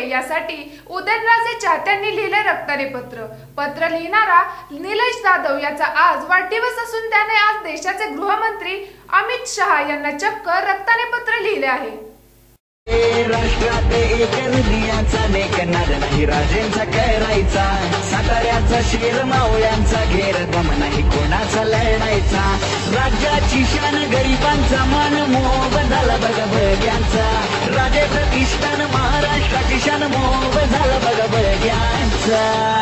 नये यासाठी उदयनराजे चाहत्यांनी लिहिले रक्ताने पत्र। पत्र लिहिणारा निलेश जाधव याचा आज वाढदिवस असून त्याने आज देशाचे गृहमंत्री अमित शहा यांना चक्क रक्ताने पत्र लिहिले आहे। राष्ट्रात एक हृदयाचा लेखनार नाही राजेंचा करायचा, साताऱ्याचा शेर मावळ्यांचा घेर दम नाही कोणाचा लढायचा, राज्याची शान गरिबांचा मान मोह झाला बघा बघ्यांचा, राजे प्रतिष्ठान महाराष्ट्राची शान मोह झाला बघा बघ्यांचा।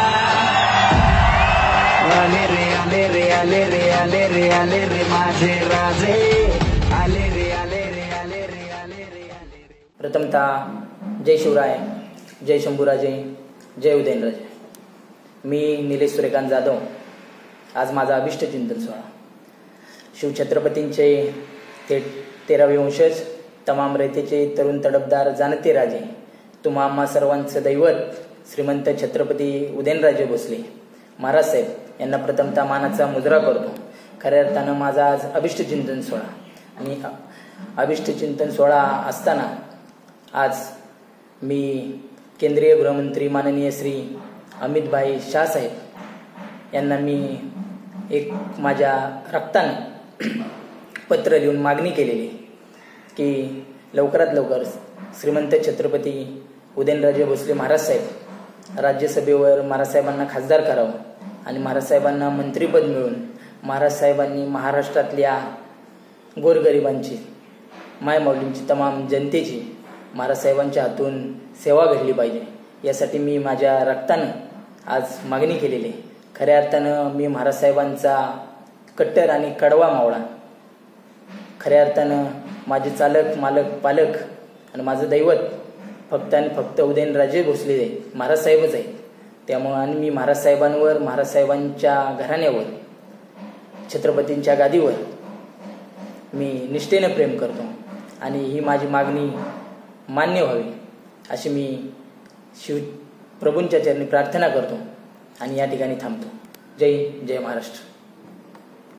आले रे आले रे आले रे आले रे आले रे माझे राजे, आले रे आले रे आले रे आले रे आले रे। प्रथमतः जय शिवराय, जय शंभूराजे, जय उदयनराजे। मी निलेश सूर्यकांत जाधव। आज माझा अभिष्ट चिंतन सोहळा शिवछत्रपतींचे ते 13वे वंशज, तमाम रयतेचे तरुण तडफदार जाणते राजे, तुम्हा आम्हा सर्वांचं दैवत श्रीमंत छत्रपती उदयनराजे भोसले महाराज साहेब यांना प्रथमतः मानाचा मुजरा करतो। खऱ्या अर्थानं माझा आज अभिष्ट चिंतन सोहळा आणि अभिष्ट चिंतन सोहळा असताना आज मी केंद्रीय गृहमंत्री माननीय श्री अमित भाई शाह साहेब यांना मी एक माझ्या रक्ताने पत्र लिहून मागणी केलेली की लवकरात लवकर श्रीमंत छत्रपती उदयनराजे भोसले महाराज साहेब राज्यसभेवर महाराज साहेबांना खासदार करावं आणि महाराज साहेबांना मंत्रिपद मिळून महाराज साहेबांनी महाराष्ट्रातल्या गोरगरिबांची, मायमाऊलींची, तमाम जनतेची महाराज साहेबांच्या हातून सेवा घडली पाहिजे यासाठी मी माझ्या रक्तानं आज मागणी केलेली आहे। खऱ्या अर्थानं मी महाराज साहेबांचा कट्टर आणि कडवा मावळा, खऱ्या अर्थानं माझे चालक, मालक, पालक आणि माझं दैवत फक्त आणि फक्त उदयनराजे भोसले महाराज साहेबच आहेत। त्यामुळं आणि मी महाराज साहेबांवर, महाराज साहेबांच्या घराण्यावर, छत्रपतींच्या गादीवर मी निष्ठेने प्रेम करतो आणि ही माझी मागणी मान्य व्हावी अशी मी प्रभूंच्या चरणी प्रार्थना करतो आणि या ठिकाणी थांबतो। जय महाराष्ट्र।